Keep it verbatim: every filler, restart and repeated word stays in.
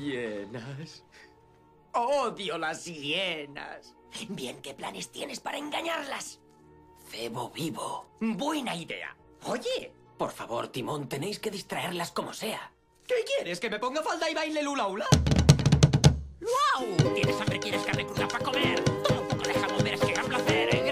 hienas. Odio las hienas. Bien, ¿qué planes tienes para engañarlas? Cebo vivo. Buena idea. Oye, Por favor, Timón, tenéis que distraerlas como sea. ¿qué quieres? ¿Que me ponga falda y baile lula hula? ¡Guau! ¿Tienes hambre? ¿Quieres carne cruda para comer? Toma un poco de jamón, verás qué gran placer, ¿eh?